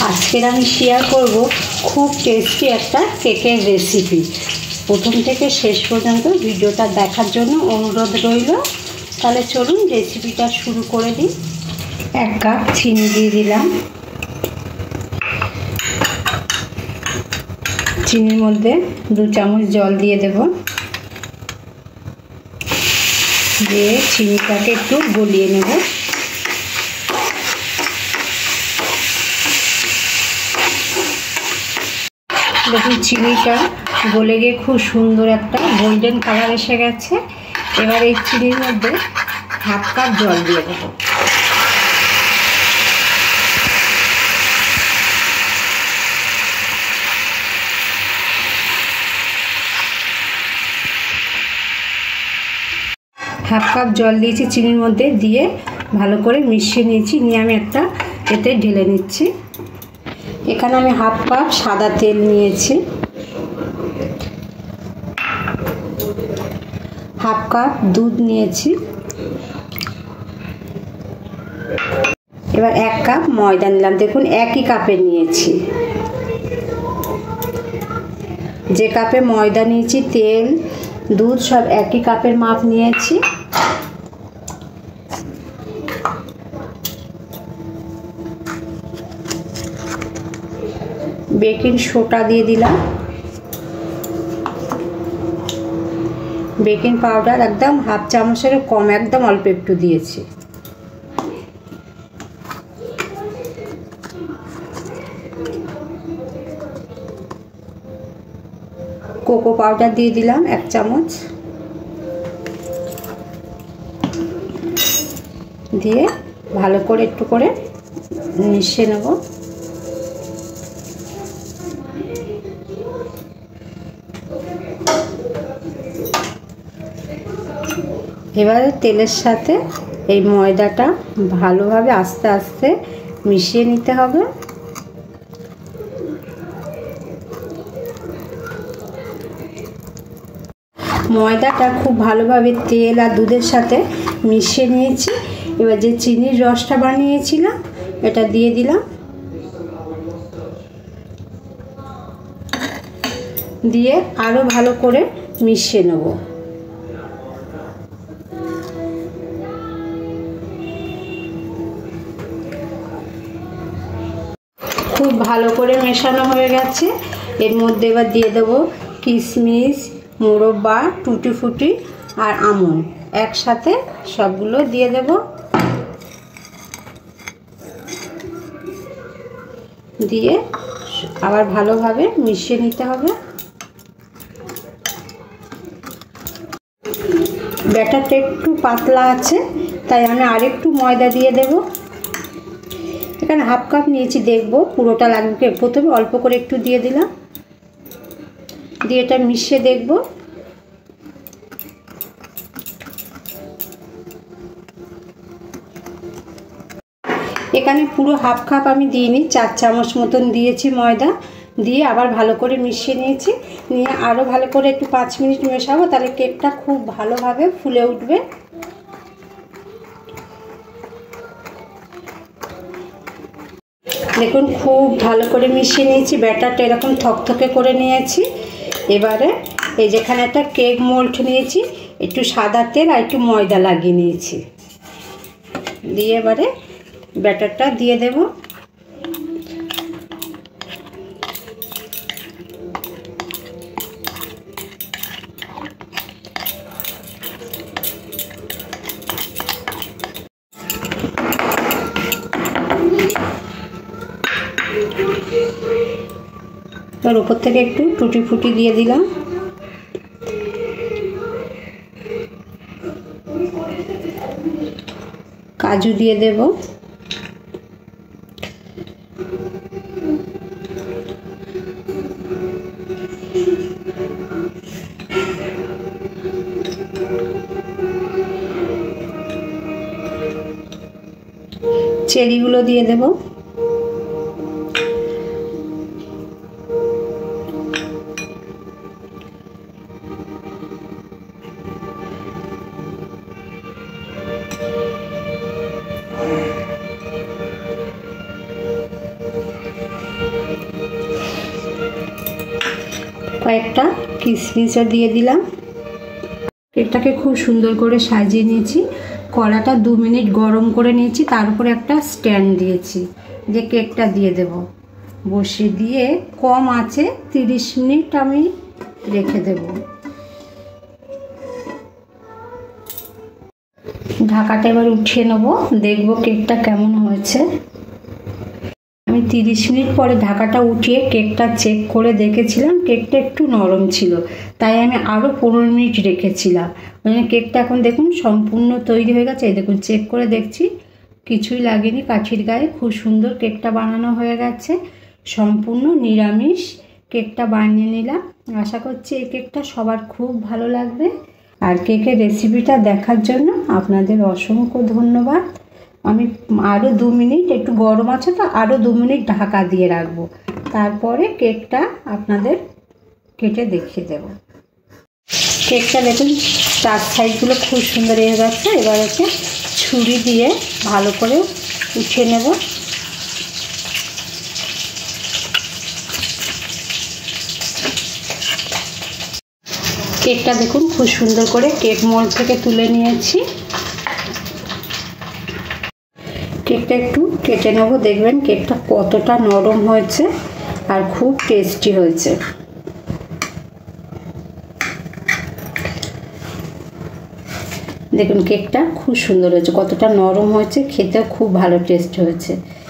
আজকের আমি শেয়ার করব খুব টেস্টি একটা কেকের রেসিপি। প্রথম থেকে শেষ পর্যন্ত ভিডিওটা দেখার জন্য অনুরোধ রইল। তাহলে চলুন রেসিপিটা শুরু করে দিই। 1 কাপ চিনি দিয়ে দিলাম। চিনির মধ্যে 2 চামচ জল দিয়ে দেব। দিয়ে চিনিটাকে একটু গলিয়ে নেব। দেখুন চিনিটা গলে গিয়ে খুব সুন্দর একটা গোল্ডেন কালার এসে গেছে। এবার এই চিনির মধ্যে 1/2 কাপ জল দিয়ে দেব। হাফ কাপ জল দিয়েছি চিনির মধ্যে, দিয়ে ভালো করে মিশিয়ে নিয়েছি। নিয়ে আমি একটা এতে ঢেলে নিচ্ছি। এখানে আমি 1/2 কাপ সাদা তেল নিয়েছি, 1/2 কাপ দুধ নিয়েছি। এবার 1 কাপ ময়দা নিলাম। দেখুন একই কাপে নিয়েছি। যে কাপে ময়দা নিয়েছি, তেল দুধ সব একই কাপের মাপ নিয়েছি। বেকিং সোডা দিয়ে দিলাম। বেকিং পাউডার একদম 1/2 চামচের কম, একদম অল্প একটু দিয়েছি। কোকো পাউডার দিয়ে দিলাম 1 চামচ। দিয়ে ভালো করে একটু করে মিশিয়ে নেব। এবারে তেলের সাথে এই ময়দাটা ভালোভাবে আস্তে আস্তে মিশিয়ে নিতে হবে। ময়দাটা খুব ভালোভাবে তেল আর দুধের সাথে মিশিয়ে নিয়েছি। এবার যে চিনির রসটা বানিয়েছিলাম এটা দিয়ে দিলাম। দিয়ে আরও ভালো করে মিশিয়ে নেব। খুব ভালো করে মেশানো হয়ে গেছে। এর মধ্যে এবার দিয়ে দেবো কিশমিশ, মোরব্বা, টুটি ফুটি আর আমন্ড একসাথে সবগুলো দিয়ে দেব। দিয়ে আবার ভালোভাবে মিশিয়ে নিতে হবে। ব্যাটারটা একটু পাতলা আছে, তাই আমি আরেকটু ময়দা দিয়ে দেব। এখানে 1/2 কাপ নিয়েছি, দেখব পুরোটা লাগবে। প্রথমে অল্প করে একটু দিয়ে দিলাম, দিয়ে এটা মিশিয়ে দেখব। এখানে পুরো 1/2 কাপ আমি দিইনি, 4 চামচ মতন দিয়েছি ময়দা। দিয়ে আবার ভালো করে মিশিয়ে নিয়েছি। নিয়ে আরও ভালো করে একটু 5 মিনিট মেশাবো, তাহলে কেকটা খুব ভালোভাবে ফুলে উঠবে। দেখুন খুব ভালো করে মিশিয়ে নিয়েছি। ব্যাটারটা এরকম থকথকে করে নিয়েছি। এবারে এই যেখানে একটা কেক মোল্ড নিয়েছি, একটু সাদা তেল আর একটু ময়দা লাগিয়ে নিয়েছি। দিয়ে এবারে ব্যাটারটা দিয়ে দেব। তার উপর থেকে একটু টুটি ফুটি দিয়ে দিলাম। কাজু দিয়ে দেব। চেরিগুলো দিয়ে দেব। কয়েকটা কিশমিশও দিয়ে দিলাম। কেকটাকে খুব সুন্দর করে সাজিয়ে নিয়েছি। কড়াটা 2 মিনিট গরম করে নিয়েছি, তার উপরে একটা স্ট্যান্ড দিয়েছি যে কেকটা দিয়ে দেব। বসিয়ে দিয়ে কম আঁচে 30 মিনিট আমি রেখে দেব। ঢাকাটা এবার উঠিয়ে নেব, দেখব কেকটা কেমন হয়েছে। আমি 30 মিনিট পরে ঢাকাটা উঠিয়ে কেকটা চেক করে দেখেছিলাম, কেকটা একটু নরম ছিল, তাই আমি আরও 15 মিনিট রেখেছিলাম। মানে কেকটা এখন দেখুন সম্পূর্ণ তৈরি হয়ে গেছে। এই দেখুন চেক করে দেখছি কিছুই লাগেনি কাঠির গায়ে, খুব সুন্দর কেকটা বানানো হয়ে গেছে। সম্পূর্ণ নিরামিষ কেকটা বানিয়ে নিলাম। আশা করছি এই কেকটা সবার খুব ভালো লাগবে। আর কেকের রেসিপিটা দেখার জন্য আপনাদের অসংখ্য ধন্যবাদ। আমি আরও 2 মিনিট, একটু গরম আছে তো আরও 2 মিনিট ঢাকা দিয়ে রাখবো, তারপরে কেকটা আপনাদের কেটে দেখিয়ে দেব। কেকটা দেখুন 4 সাইডগুলো খুব সুন্দর হয়ে গেছে। এবার একে ছুরি দিয়ে ভালো করে উঠিয়ে নেব। কেকটা দেখুন খুব সুন্দর করে কেক মোল্ড থেকে তুলে নিয়েছি। কেকটা একটু কেটে নেব, দেখবেন কেকটা কতটা নরম হয়েছে আর খুব টেস্টি হয়েছে। দেখুন কেকটা খুব সুন্দর হয়েছে, কতটা নরম হয়েছে, খেতেও খুব ভালো টেস্ট হয়েছে।